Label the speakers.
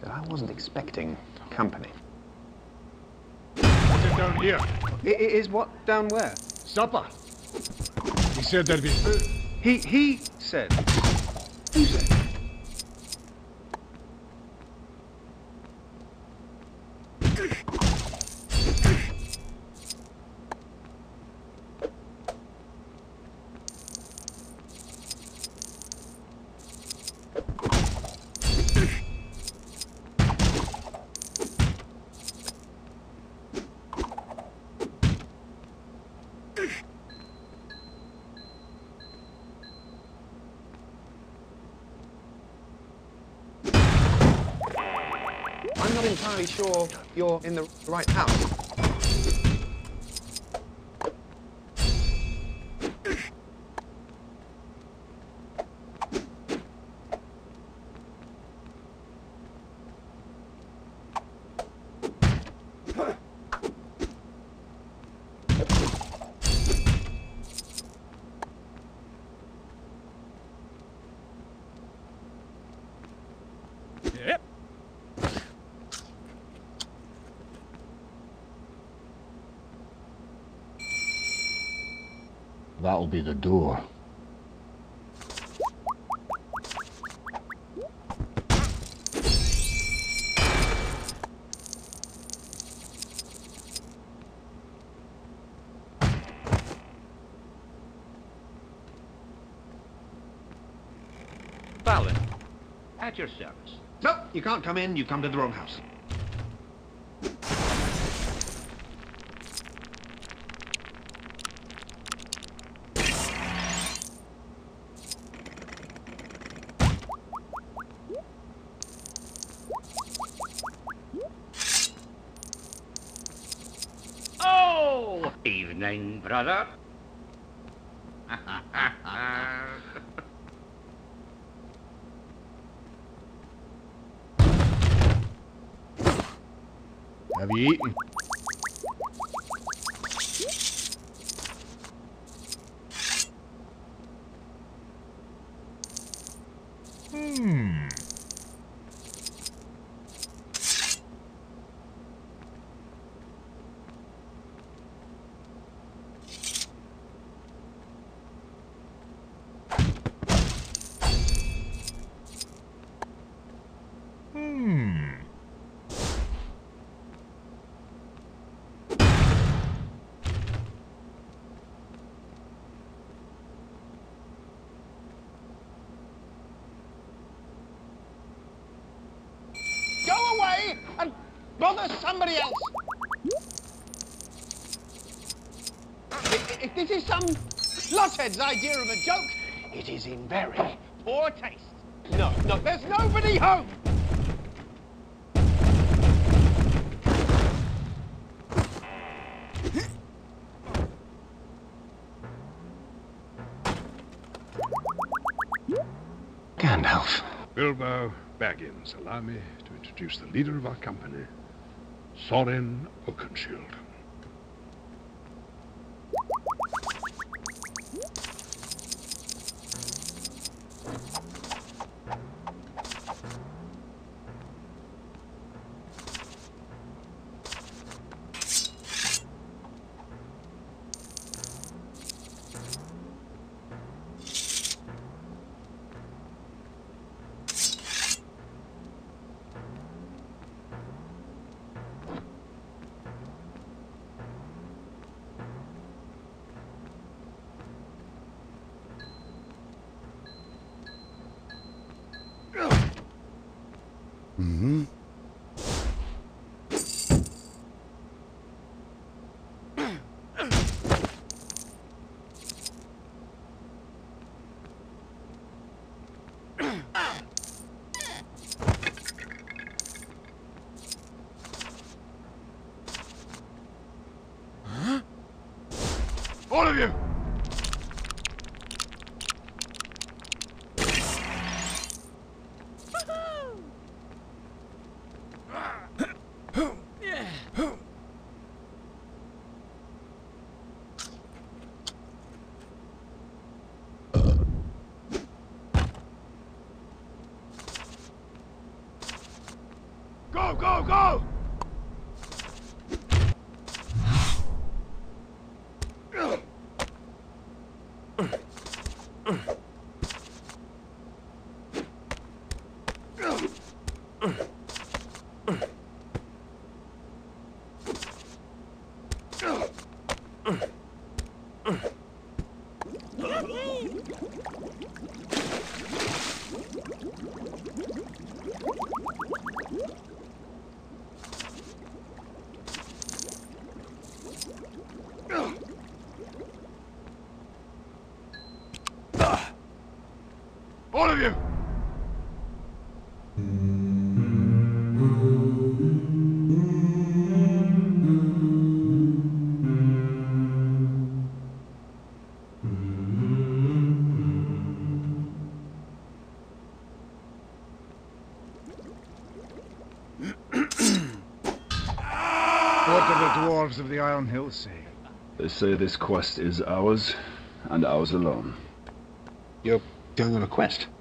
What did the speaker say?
Speaker 1: But I wasn't expecting company.
Speaker 2: What's it down here?
Speaker 1: Is what down where?
Speaker 2: Supper. He said there'd be food.
Speaker 1: He said. Who said? I'm not entirely sure you're in the right house.
Speaker 2: Yep.
Speaker 3: That'll be the door.
Speaker 4: Fallon, at your service.
Speaker 1: No, you can't come in. You've come to the wrong house.
Speaker 4: Oh, evening, brother.
Speaker 2: Have you eaten?
Speaker 1: Go away and bother somebody else. If this is some lothead's idea of a joke, it is in very poor taste. No, there's nobody home. Gandalf.
Speaker 2: Bilbo Baggins, allow me to introduce the leader of our company, Sorin Oakenshield. All of you! Go, go, go! All of you!
Speaker 3: What do the dwarves of the Iron Hills say?
Speaker 5: They say this quest is ours, and ours alone.
Speaker 6: You're going on a quest?